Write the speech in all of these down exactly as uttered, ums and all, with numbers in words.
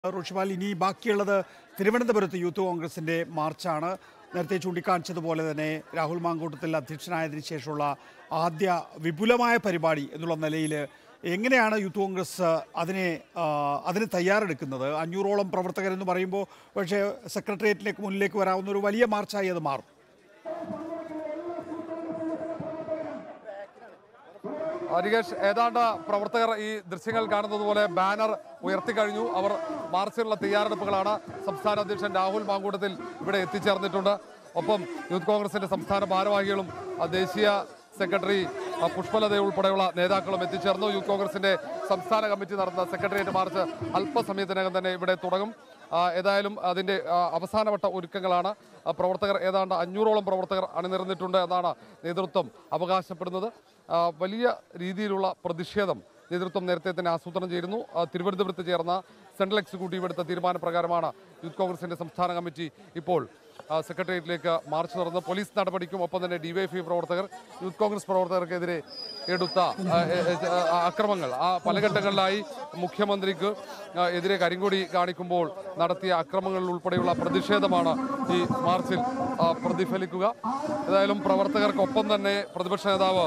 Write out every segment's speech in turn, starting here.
റോഷിപാൽ ഇനി ബാക്കിയുള്ളത് തിരുവനന്തപുരത്ത് യൂത്ത് കോൺഗ്രസിൻ്റെ മാർച്ചാണ്. നേരത്തെ ചൂണ്ടിക്കാണിച്ചതുപോലെ തന്നെ രാഹുൽ മാങ്കൂട്ടത്തിൽ അധ്യക്ഷനായതിനു ശേഷമുള്ള ആദ്യ വിപുലമായ പരിപാടി എന്നുള്ള നിലയിൽ എങ്ങനെയാണ് യൂത്ത് കോൺഗ്രസ് അതിനെ അതിന് തയ്യാറെടുക്കുന്നത്? അഞ്ഞൂറോളം പ്രവർത്തകരെന്ന് പറയുമ്പോൾ പക്ഷേ സെക്രട്ടേറിയറ്റിലേക്ക് മുന്നിലേക്ക് വരാവുന്ന ഒരു വലിയ മാർച്ചായി അത് മാറും. നികേഷ്, ഏതാണ്ട് പ്രവർത്തകർ ഈ ദൃശ്യങ്ങൾ കാണുന്നത് പോലെ ബാനർ ഉയർത്തിക്കഴിഞ്ഞു. അവർ മാർച്ചിനുള്ള തയ്യാറെടുപ്പുകളാണ്. സംസ്ഥാന അധ്യക്ഷൻ രാഹുൽ മാങ്കൂട്ടത്തിൽ ഇവിടെ എത്തിച്ചേർന്നിട്ടുണ്ട്. ഒപ്പം യൂത്ത് കോൺഗ്രസിന്റെ സംസ്ഥാന ഭാരവാഹികളും ദേശീയ സെക്രട്ടറി പുഷ്പലത ഉൾപ്പെടെയുള്ള നേതാക്കളും എത്തിച്ചേർന്നു. യൂത്ത് കോൺഗ്രസിന്റെ സംസ്ഥാന കമ്മിറ്റി നടത്തുന്ന സെക്രട്ടേറിയറ്റ് മാർച്ച് അല്പസമയത്തിനകം തന്നെ ഇവിടെ തുടങ്ങും. ഏതായാലും അതിൻ്റെ അവസാനവട്ട ഒരുക്കങ്ങളാണ്. പ്രവർത്തകർ ഏതാണ്ട് അഞ്ഞൂറോളം പ്രവർത്തകർ അണിനിരന്നിട്ടുണ്ട് എന്നാണ് നേതൃത്വം അവകാശപ്പെടുന്നത്. വലിയ രീതിയിലുള്ള പ്രതിഷേധം നേതൃത്വം നേരത്തെ തന്നെ ആസൂത്രണം ചെയ്തിരുന്നു. തിരുവനന്തപുരത്ത് ചേർന്ന സെൻട്രൽ എക്സിക്യൂട്ടീവ് എടുത്ത തീരുമാനപ്രകാരമാണ് യൂത്ത് കോൺഗ്രസിന്റെ സംസ്ഥാന കമ്മിറ്റി ഇപ്പോൾ സെക്രട്ടേറിയറ്റിലേക്ക് മാർച്ച് നടന്ന് പോലീസ് നടപടിക്കും ഒപ്പം തന്നെ ഡിവൈഎഫ്ഐ പ്രവർത്തകർ യൂത്ത് കോൺഗ്രസ് പ്രവർത്തകർക്കെതിരെ എടുത്ത അക്രമങ്ങൾ ആ പല ഘട്ടങ്ങളിലായി മുഖ്യമന്ത്രിക്ക് എതിരെ കരിങ്കൊടി കാണിക്കുമ്പോൾ നടത്തിയ അക്രമങ്ങളിൽ ഉൾപ്പെടെയുള്ള പ്രതിഷേധമാണ് ഈ മാർച്ചിൽ പ്രതിഫലിക്കുക. ഏതായാലും പ്രവർത്തകർക്കൊപ്പം തന്നെ പ്രതിപക്ഷ നേതാവ്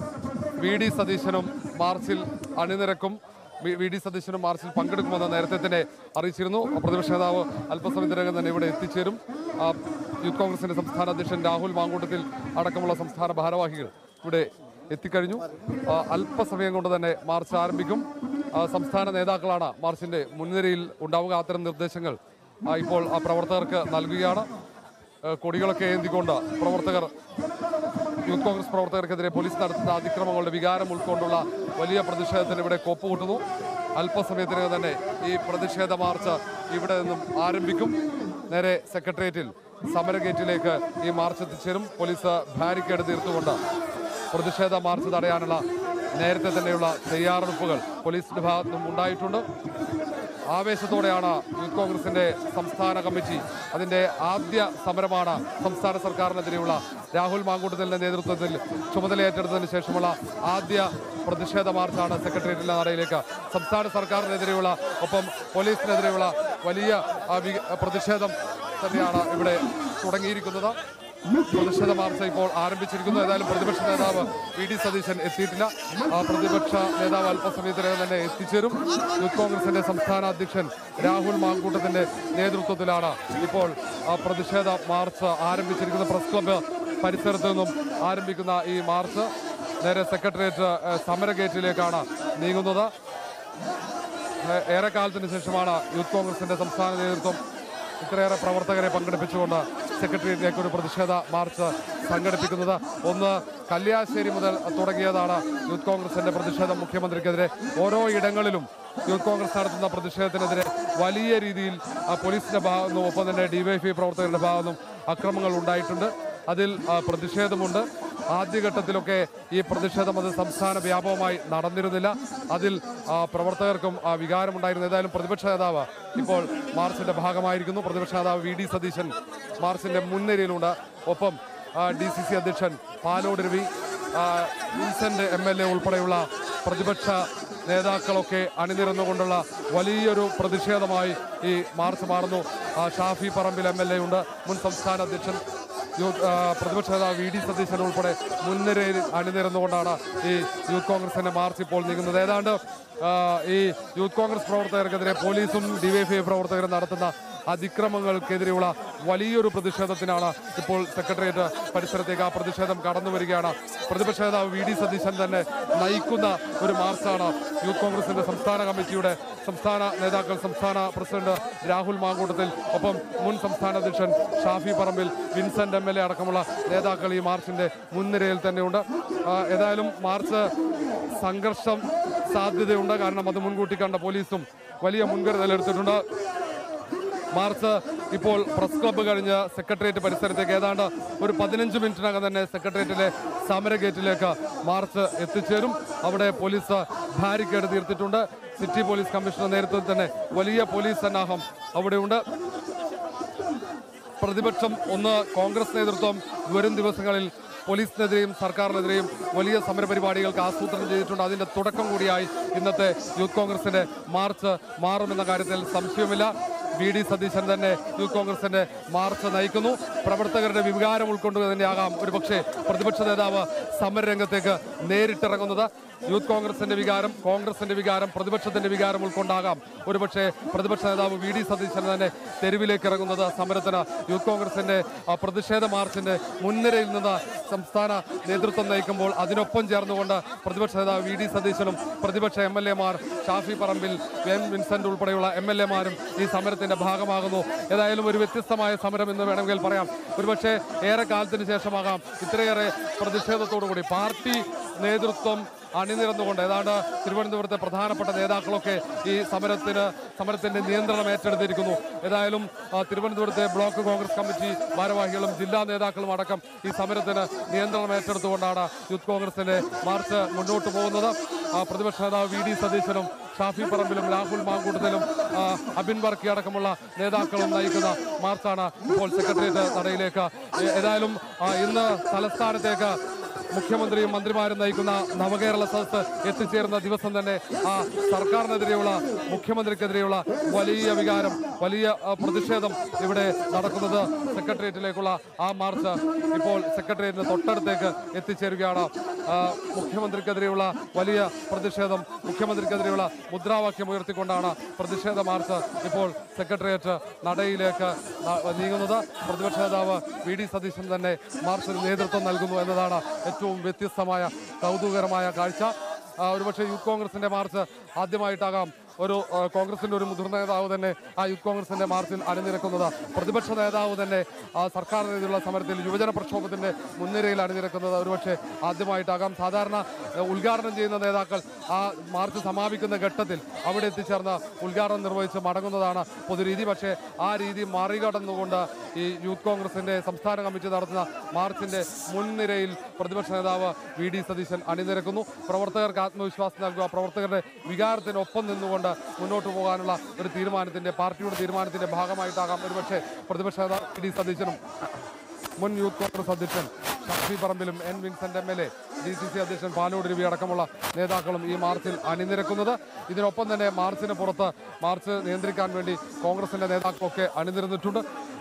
വി ഡി സതീശനും മാർച്ചിൽ അണിനിരക്കും. വി ഡി സതീശനും മാർച്ചിൽ പങ്കെടുക്കുമെന്ന് നേരത്തെ തന്നെ അറിയിച്ചിരുന്നു. പ്രതിപക്ഷ നേതാവ് അല്പസമയത്തിനകം തന്നെ ഇവിടെ എത്തിച്ചേരും. യൂത്ത് കോൺഗ്രസിന്റെ സംസ്ഥാന അധ്യക്ഷൻ രാഹുൽ മാങ്കൂട്ടത്തിൽ അടക്കമുള്ള സംസ്ഥാന ഭാരവാഹികൾ ഇവിടെ എത്തിക്കഴിഞ്ഞു. അല്പസമയം കൊണ്ട് തന്നെ മാർച്ച് ആരംഭിക്കും. സംസ്ഥാന നേതാക്കളാണ് മാർച്ചിന്റെ മുൻനിരയിൽ ഉണ്ടാവുക. അത്തരം നിർദ്ദേശങ്ങൾ ഇപ്പോൾ പ്രവർത്തകർക്ക് നൽകുകയാണ്. കൊടികളൊക്കെ ഏന്തിക്കൊണ്ട് പ്രവർത്തകർ യൂത്ത് കോൺഗ്രസ് പ്രവർത്തകർക്കെതിരെ പോലീസ് നടത്തുന്ന അതിക്രമങ്ങളുടെ വികാരം ഉൾക്കൊണ്ടുള്ള വലിയ പ്രതിഷേധത്തിന് ഇവിടെ കോപ്പുകൂട്ടുന്നു. അല്പസമയത്തിനകം തന്നെ ഈ പ്രതിഷേധ മാർച്ച് ഇവിടെ നിന്നും ആരംഭിക്കും. നേരെ സെക്രട്ടേറിയറ്റിൽ സമരഗേറ്റിലേക്ക് ഈ മാർച്ച് എത്തിച്ചേരും. പോലീസ് ബാരിക്കേഡ് തീർത്തുകൊണ്ട് പ്രതിഷേധ മാർച്ച് തടയാനുള്ള നേരത്തെ തന്നെയുള്ള തയ്യാറെടുപ്പുകൾ പോലീസിന്റെ ഭാഗത്തുനിന്നും ഉണ്ടായിട്ടുണ്ട്. ആവേശത്തോടെയാണ് യൂത്ത് കോൺഗ്രസിന്റെ സംസ്ഥാന കമ്മിറ്റി അതിന്റെ ആദ്യ സമരമാണ് സംസ്ഥാന സർക്കാരിനെതിരെയുള്ള രാഹുൽ മാങ്കൂട്ടത്തിന്റെ നേതൃത്വത്തിൽ ചുമതലയേറ്റെടുത്തതിന് ശേഷമുള്ള ആദ്യ പ്രതിഷേധ മാർച്ചാണ് സെക്രട്ടേറിയറ്റിലെ നടയിലേക്ക്. സംസ്ഥാന സർക്കാരിനെതിരെയുള്ള ഒപ്പം പോലീസിനെതിരെയുള്ള വലിയ പ്രതിഷേധം തന്നെയാണ് ഇവിടെ തുടങ്ങിയിരിക്കുന്നത്. പ്രതിഷേധ മാർച്ച് ഇപ്പോൾ ആരംഭിച്ചിരിക്കുന്നു. ഏതായാലും പ്രതിപക്ഷ നേതാവ് വി ഡി സതീശൻ എത്തിയിട്ടില്ല. പ്രതിപക്ഷ നേതാവ് അല്പസമയത്തിനകം തന്നെ എത്തിച്ചേരും. യൂത്ത് കോൺഗ്രസിന്റെ സംസ്ഥാന അധ്യക്ഷൻ രാഹുൽ മാങ്കൂട്ടത്തിന്റെ നേതൃത്വത്തിലാണ് ഇപ്പോൾ പ്രതിഷേധ മാർച്ച് ആരംഭിച്ചിരിക്കുന്നത്. പ്രസ് ക്ലബ്ബ് പരിസരത്ത് നിന്നും ആരംഭിക്കുന്ന ഈ മാർച്ച് നേരെ സെക്രട്ടേറിയറ്റ് സമരഗേറ്റിലേക്കാണ് നീങ്ങുന്നത്. ഏറെക്കാലത്തിന് ശേഷമാണ് യൂത്ത് കോൺഗ്രസിന്റെ സംസ്ഥാന നേതൃത്വം ഇത്രയേറെ പ്രവർത്തകരെ പങ്കെടുപ്പിച്ചുകൊണ്ട് സെക്രട്ടേറിയറ്റിലേക്ക് ഒരു പ്രതിഷേധ മാർച്ച് സംഘടിപ്പിക്കുന്നത്. ഒന്ന് കല്യാശ്ശേരി മുതൽ തുടങ്ങിയതാണ് യൂത്ത് കോൺഗ്രസിന്റെ പ്രതിഷേധം മുഖ്യമന്ത്രിക്കെതിരെ. ഓരോ ഇടങ്ങളിലും യൂത്ത് കോൺഗ്രസ് നടത്തുന്ന പ്രതിഷേധത്തിനെതിരെ വലിയ രീതിയിൽ പോലീസിന്റെ ഭാഗത്തുനിന്നും ഒപ്പം തന്നെ ഡിവൈഎഫ്ഐ പ്രവർത്തകരുടെ ഭാഗത്തുനിന്നും അക്രമങ്ങൾ ഉണ്ടായിട്ടുണ്ട്. അതിൽ പ്രതിഷേധമുണ്ട്. ആദ്യഘട്ടത്തിലൊക്കെ ഈ പ്രതിഷേധം അത് സംസ്ഥാന വ്യാപകമായി നടന്നിരുന്നില്ല. അതിൽ പ്രവർത്തകർക്കും വികാരമുണ്ടായിരുന്നു. ഏതായാലും പ്രതിപക്ഷ നേതാവ് ഇപ്പോൾ മാർച്ചിന്റെ ഭാഗമായിരിക്കുന്നു. പ്രതിപക്ഷ നേതാവ് വി ഡി സതീശൻ മാർച്ചിന്റെ മുൻനിരയിലുണ്ട്. ഒപ്പം ഡി സി സി അധ്യക്ഷൻ Palode Ravi, Vincent M L A ഉൾപ്പെടെയുള്ള പ്രതിപക്ഷ നേതാക്കളൊക്കെ അണിനിരന്നുകൊണ്ടുള്ള വലിയൊരു പ്രതിഷേധമായി ഈ മാർച്ച് മാറുന്നു. Shafi Parambil M L A ഉണ്ട്. മുൻ സംസ്ഥാന അധ്യക്ഷൻ പ്രതിപക്ഷ നേതാവ് വി ഡി സതീശൻ ഉൾപ്പെടെ മുൻനിരയിൽ അണിനിരന്നുകൊണ്ടാണ് ഈ യൂത്ത് കോൺഗ്രസിന്റെ മാർച്ച് ഇപ്പോൾ നീങ്ങുന്നത്. ഏതാണ്ട് ഈ യൂത്ത് കോൺഗ്രസ് പ്രവർത്തകർക്കെതിരെ പോലീസും ഡിവൈഎഫ്ഐ പ്രവർത്തകരും നടത്തുന്ന അതിക്രമങ്ങൾക്കെതിരെയുള്ള വലിയൊരു പ്രതിഷേധത്തിനാണ് ഇപ്പോൾ സെക്രട്ടേറിയറ്റ് പരിസരത്തേക്ക് ആ പ്രതിഷേധം കടന്നു വരികയാണ്. പ്രതിപക്ഷ നേതാവ് വി ഡി സതീശൻ തന്നെ നയിക്കുന്ന ഒരു മാർച്ചാണ് യൂത്ത് കോൺഗ്രസിന്റെ സംസ്ഥാന കമ്മിറ്റിയുടെ സംസ്ഥാന നേതാക്കൾ, സംസ്ഥാന പ്രസിഡന്റ് രാഹുൽ മാങ്കൂട്ടത്തിൽ ഒപ്പം മുൻ സംസ്ഥാന അധ്യക്ഷൻ Shafi Parambil, Vincent M L A അടക്കമുള്ള നേതാക്കൾ ഈ മാർച്ചിന്റെ മുൻനിരയിൽ തന്നെയുണ്ട്. ഏതായാലും മാർച്ച് സംഘർഷം സാധ്യതയുണ്ട്. കാരണം അത് മുൻകൂട്ടി കണ്ട പോലീസും വലിയ മുൻകരുതലെടുത്തിട്ടുണ്ട്. മാർച്ച് ഇപ്പോൾ പ്രസ് ക്ലബ്ബ് കഴിഞ്ഞ് സെക്രട്ടേറിയറ്റ് പരിസരത്തേക്ക് ഏതാണ്ട് ഒരു പതിനഞ്ച് മിനിറ്റിനകം തന്നെ സെക്രട്ടേറിയറ്റിലെ സമരഗേറ്റിലേക്ക് മാർച്ച് എത്തിച്ചേരും. അവിടെ പോലീസ് ബാരിക്കേഡ് തീർത്തിട്ടുണ്ട്. സിറ്റി പോലീസ് കമ്മീഷണർ നേതൃത്വത്തിൽ തന്നെ വലിയ പോലീസ് സന്നാഹം അവിടെയുണ്ട്. പ്രതിപക്ഷം ഒന്ന് കോൺഗ്രസ് നേതൃത്വം വരും ദിവസങ്ങളിൽ പോലീസിനെതിരെയും സർക്കാരിനെതിരെയും വലിയ സമരപരിപാടികൾക്ക് ആസൂത്രണം ചെയ്തിട്ടുണ്ട്. അതിന്റെ തുടക്കം കൂടിയായി ഇന്നത്തെ യൂത്ത് കോൺഗ്രസിന്റെ മാർച്ച് മാറുമെന്ന കാര്യത്തിൽ സംശയമില്ല. വി ഡി സതീശൻ തന്നെ യൂത്ത് കോൺഗ്രസിന്റെ മാർച്ച് നയിക്കുന്നു. പ്രവർത്തകരുടെ വികാരം ഉൾക്കൊണ്ട് തന്നെയാകാം ഒരുപക്ഷെ പ്രതിപക്ഷ നേതാവ് സമരരംഗത്തേക്ക് നേരിട്ടിറങ്ങുന്നത്. യൂത്ത് കോൺഗ്രസിന്റെ വികാരം, കോൺഗ്രസിന്റെ വികാരം, പ്രതിപക്ഷത്തിന്റെ വികാരം ഉൾക്കൊണ്ടാകാം ഒരുപക്ഷെ പ്രതിപക്ഷ നേതാവ് വി ഡി സതീശൻ തന്നെ തെരുവിലേക്ക് ഇറങ്ങുന്നത്. സമരത്തിന് യൂത്ത് കോൺഗ്രസിന്റെ പ്രതിഷേധ മാർച്ചിന്റെ മുൻനിരയിൽ നിന്ന് സംസ്ഥാന നേതൃത്വം നയിക്കുമ്പോൾ അതിനൊപ്പം ചേർന്നുകൊണ്ട് പ്രതിപക്ഷ നേതാവ് വി ഡി സതീശനും പ്രതിപക്ഷ എം എൽ എമാർ ഷാഫി പറമ്പിൽ, എം വിൻസെന്റ് ഉൾപ്പെടെയുള്ള എം എൽ എമാരും ഈ സമരത്തിന്റെ ഭാഗമാകുന്നു. ഏതായാലും ഒരു വ്യത്യസ്തമായ സമരം എന്ന് വേണമെങ്കിൽ പറയാം. ഒരുപക്ഷെ ഏറെ കാലത്തിന് ശേഷമാകാം ഇത്രയേറെ പ്രതിഷേധത്തോടുകൂടി പാർട്ടി നേതൃത്വം അണിനിരന്നുകൊണ്ട് ഏതാണ്ട് തിരുവനന്തപുരത്തെ പ്രധാനപ്പെട്ട നേതാക്കളൊക്കെ ഈ സമരത്തിന് സമരത്തിന്റെ നിയന്ത്രണം ഏറ്റെടുത്തിരിക്കുന്നു. ഏതായാലും തിരുവനന്തപുരത്തെ ബ്ലോക്ക് കോൺഗ്രസ് കമ്മിറ്റി ഭാരവാഹികളും ജില്ലാ നേതാക്കളും അടക്കം ഈ സമരത്തിന് നിയന്ത്രണം ഏറ്റെടുത്തുകൊണ്ടാണ് യൂത്ത് കോൺഗ്രസിന്റെ മാർച്ച് മുന്നോട്ട് പോകുന്നത്. പ്രതിപക്ഷ നേതാവ് വി ഡി സതീശനും ഷാഫി പറമ്പിലും രാഹുൽ മാങ്കൂട്ടത്തിലും അബിൻ വർക്കി അടക്കമുള്ള നേതാക്കളും നയിക്കുന്ന മാർച്ചാണ് ഇപ്പോൾ സെക്രട്ടേറിയറ്റ് നടയിലേക്ക്. ഏതായാലും ഇന്ന് തലസ്ഥാനത്തേക്ക് മുഖ്യമന്ത്രിയും മന്ത്രിമാരും നയിക്കുന്ന നവകേരള സദസ്സ് എത്തിച്ചേരുന്ന ദിവസം തന്നെ ആ സർക്കാരിനെതിരെയുള്ള മുഖ്യമന്ത്രിക്കെതിരെയുള്ള വലിയ വികാരം, വലിയ പ്രതിഷേധം ഇവിടെ നടക്കുന്നത് സെക്രട്ടേറിയറ്റിലേക്കുള്ള ആ മാർച്ച് ഇപ്പോൾ സെക്രട്ടേറിയറ്റിന് തൊട്ടടുത്തേക്ക് എത്തിച്ചേരുകയാണ്. മുഖ്യമന്ത്രിക്കെതിരെയുള്ള വലിയ പ്രതിഷേധം, മുഖ്യമന്ത്രിക്കെതിരെയുള്ള മുദ്രാവാക്യം ഉയർത്തിക്കൊണ്ടാണ് പ്രതിഷേധ മാർച്ച് ഇപ്പോൾ സെക്രട്ടേറിയറ്റ് നടയിലേക്ക് നീങ്ങുന്നത്. പ്രതിപക്ഷ നേതാവ് വി ഡി സതീശൻ തന്നെ മാർച്ചിന് നേതൃത്വം നൽകുന്നു എന്നതാണ് ഏറ്റവും വ്യത്യസ്തമായ കൗതുകകരമായ കാഴ്ച. ഒരുപക്ഷെ യൂത്ത് കോൺഗ്രസിന്റെ മാർച്ച് ആദ്യമായിട്ടാകാം ഒരു കോൺഗ്രസിന്റെ ഒരു മുതിർന്ന നേതാവ് തന്നെ ആ യൂത്ത് കോൺഗ്രസിന്റെ മാർച്ചിൽ അണിനിരക്കുന്നത്. പ്രതിപക്ഷ നേതാവ് തന്നെ ആ സർക്കാരിനെതിരെയുള്ള സമരത്തിൽ യുവജന പ്രക്ഷോഭത്തിന്റെ മുൻനിരയിൽ അണിനിരക്കുന്നത് ഒരുപക്ഷെ ആദ്യമായിട്ടാകാം. സാധാരണ ഉദ്ഘാടനം ചെയ്യുന്ന നേതാക്കൾ ആ മാർച്ച് സമാപിക്കുന്ന ഘട്ടത്തിൽ അവിടെ എത്തിച്ചേർന്ന് ഉദ്ഘാടനം നിർവഹിച്ച് മടങ്ങുന്നതാണ് പൊതുരീതി. പക്ഷേ ആ രീതി മറികടന്നുകൊണ്ട് ഈ യൂത്ത് കോൺഗ്രസിന്റെ സംസ്ഥാന കമ്മിറ്റി നടത്തുന്ന മാർച്ചിന്റെ മുൻനിരയിൽ പ്രതിപക്ഷ നേതാവ് വി ഡി സതീശൻ അണിനിരക്കുന്നു. പ്രവർത്തകർക്ക് ആത്മവിശ്വാസം നൽകുക, പ്രവർത്തകരുടെ വികാരത്തിനൊപ്പം നിന്നുകൊണ്ട് മുന്നോട്ട് പോകാനുള്ള ഒരു തീരുമാനത്തിന്റെ പാർട്ടിയുടെ തീരുമാനത്തിന്റെ ഭാഗമായിട്ടാകാം ഒരുപക്ഷെ പ്രതിപക്ഷ നേതാവ് വി ഡി സതീശനും മുൻ യൂത്ത് കോൺഗ്രസ് അധ്യക്ഷൻ ഷാഫി പറമ്പിലും N Vincent M L A, D C C അധ്യക്ഷൻ പാലോട് രവി അടക്കമുള്ള നേതാക്കളും ഈ മാർച്ചിൽ അണിനിരക്കുന്നത്. ഇതിനൊപ്പം തന്നെ മാർച്ചിന് പുറത്ത് മാർച്ച് നിയന്ത്രിക്കാൻ വേണ്ടി കോൺഗ്രസിന്റെ നേതാക്കളൊക്കെ അണിനിരന്നിട്ടുണ്ട്.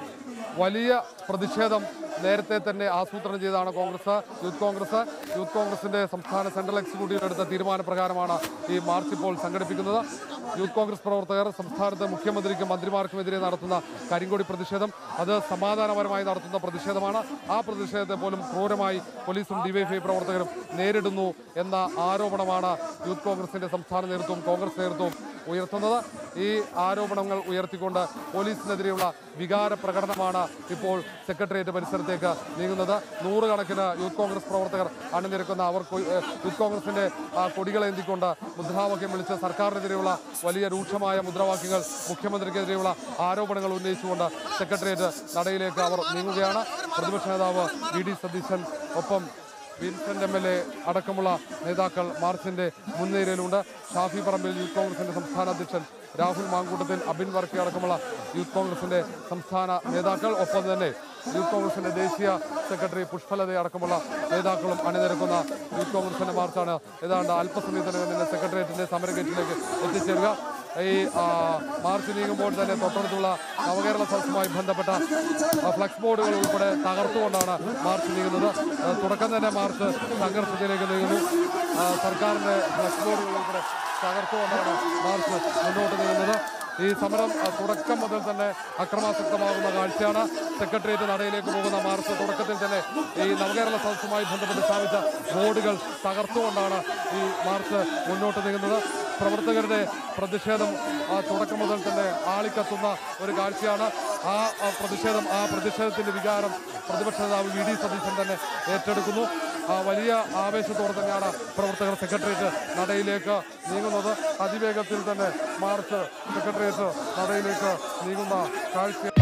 വലിയ പ്രതിഷേധം നേരത്തെ തന്നെ ആസൂത്രണം ചെയ്താണ് കോൺഗ്രസ്. യൂത്ത് കോൺഗ്രസ് യൂത്ത് കോൺഗ്രസിന്റെ സംസ്ഥാന സെൻട്രൽ എക്സിക്യൂട്ടീവ് എടുത്ത തീരുമാനപ്രകാരമാണ് ഈ മാർച്ച് ഇപ്പോൾ സംഘടിപ്പിക്കുന്നത്. യൂത്ത് കോൺഗ്രസ് പ്രവർത്തകർ സംസ്ഥാനത്ത് മുഖ്യമന്ത്രിക്കും മന്ത്രിമാർക്കുമെതിരെ നടത്തുന്ന കരിങ്കൊടി പ്രതിഷേധം അത് സമാധാനപരമായി നടത്തുന്ന പ്രതിഷേധമാണ്. ആ പ്രതിഷേധത്തെ പോലും ക്രൂരമായി പോലീസും ഡിവൈഎഫ്ഐ പ്രവർത്തകരും നേരിടുന്നു എന്ന ആരോപണമാണ് യൂത്ത് കോൺഗ്രസിന്റെ സംസ്ഥാന നേതൃത്വവും കോൺഗ്രസ് നേതൃത്വവും ഉയർത്തുന്നത്. ഈ ആരോപണങ്ങൾ ഉയർത്തിക്കൊണ്ട് പോലീസിനെതിരെയുള്ള വികാര പ്രകടനമാണ് ഇപ്പോൾ സെക്രട്ടേറിയറ്റ് പരിസരത്തേക്ക് നീങ്ങുന്നത്. നൂറുകണക്കിന് യൂത്ത് കോൺഗ്രസ് പ്രവർത്തകർ അണിനിരക്കുന്ന അവർ യൂത്ത് കോൺഗ്രസിന്റെ കൊടികളേന്തിക്കൊണ്ട് മുദ്രാവാക്യം വിളിച്ച് സർക്കാരിനെതിരെയുള്ള വലിയ രൂക്ഷമായ മുദ്രാവാക്യങ്ങൾ, മുഖ്യമന്ത്രിക്കെതിരെയുള്ള ആരോപണങ്ങൾ ഉന്നയിച്ചുകൊണ്ട് സെക്രട്ടേറിയറ്റ് നടയിലേക്ക് അവർ നീങ്ങുകയാണ്. പ്രതിപക്ഷ നേതാവ് വി ഡി സതീശൻ ഒപ്പം വിൻസെന്റ് എം എൽ എ അടക്കമുള്ള നേതാക്കൾ മാർച്ചിന്റെ മുൻനിരയിലുണ്ട്. ഷാഫി പറമ്പിൽ യൂത്ത് കോൺഗ്രസിന്റെ സംസ്ഥാന അധ്യക്ഷൻ, രാഹുൽ മാങ്കൂട്ടത്തിൽ, അബിൻ വർക്കി അടക്കമുള്ള യൂത്ത് കോൺഗ്രസിന്റെ സംസ്ഥാന നേതാക്കൾ, ഒപ്പം തന്നെ യൂത്ത് കോൺഗ്രസിന്റെ ദേശീയ സെക്രട്ടറി പുഷ്പലത അടക്കമുള്ള നേതാക്കളും അണിനിരക്കുന്ന യൂത്ത് കോൺഗ്രസിന്റെ മാർച്ചാണ് ഏതാണ്ട് അല്പസമയത്തിനകം തന്നെ സെക്രട്ടേറിയറ്റിന്റെ സമരഗേറ്റിലേക്ക് എത്തിച്ചേരുക. ഈ മാർച്ച് നീങ്ങുമ്പോൾ തന്നെ തൊട്ടടുത്തുള്ള നവകേരള സദസ്സുമായി ബന്ധപ്പെട്ട ഫ്ലക്സ് ബോർഡുകൾ ഉൾപ്പെടെ തകർത്തുകൊണ്ടാണ് മാർച്ച് നീങ്ങുന്നത്. തുടക്കം തന്നെ മാർച്ച് സംഘർഷത്തിലേക്ക് നീങ്ങുന്നു. സർക്കാരിന്റെ ഫ്ലക്സ് ബോർഡുകൾ ഉൾപ്പെടെ തകർത്തുകൊണ്ടാണ് മാർച്ച് മുന്നോട്ട് നീങ്ങുന്നത്. ഈ സമരം തുടക്കം മുതൽ തന്നെ അക്രമാസക്തമാകുന്ന കാഴ്ചയാണ്. സെക്രട്ടേറിയറ്റ് നടയിലേക്ക് പോകുന്ന മാർച്ച് തുടക്കത്തിൽ തന്നെ ഈ നവകേരള സദസ്സുമായി ബന്ധപ്പെട്ട് സ്ഥാപിച്ച ബോർഡുകൾ തകർത്തുകൊണ്ടാണ് ഈ മാർച്ച് മുന്നോട്ട് നീങ്ങുന്നത്. പ്രവർത്തകരുടെ പ്രതിഷേധം തുടക്കം മുതൽ തന്നെ ആളിക്കത്തുന്ന ഒരു കാഴ്ചയാണ്. ആ പ്രതിഷേധം ആ പ്രതിഷേധത്തിന്റെ വികാരം പ്രതിപക്ഷ നേതാവ് വി ഡി സതീശൻ തന്നെ ഏറ്റെടുക്കുന്നു. വലിയ ആവേശത്തോടെ തന്നെയാണ് പ്രവർത്തകർ സെക്രട്ടേറിയറ്റ് നടയിലേക്ക് നീങ്ങുന്നത്. അതിവേഗത്തിൽ തന്നെ മാർച്ച് സെക്രട്ടേറിയറ്റ് നടയിലേക്ക് നീങ്ങുന്ന കാഴ്ച